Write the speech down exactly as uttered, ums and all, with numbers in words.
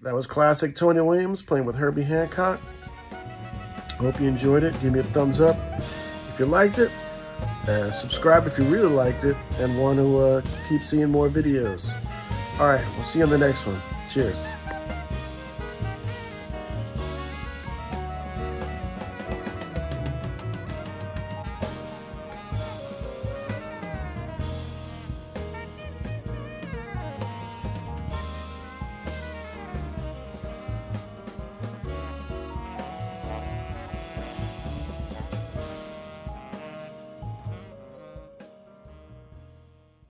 that was classic Tony Williams playing with Herbie Hancock. Hope you enjoyed it. Give me a thumbs up if you liked it. Uh, subscribe if you really liked it and want to uh, keep seeing more videos. All right, we'll see you on the next one. Cheers.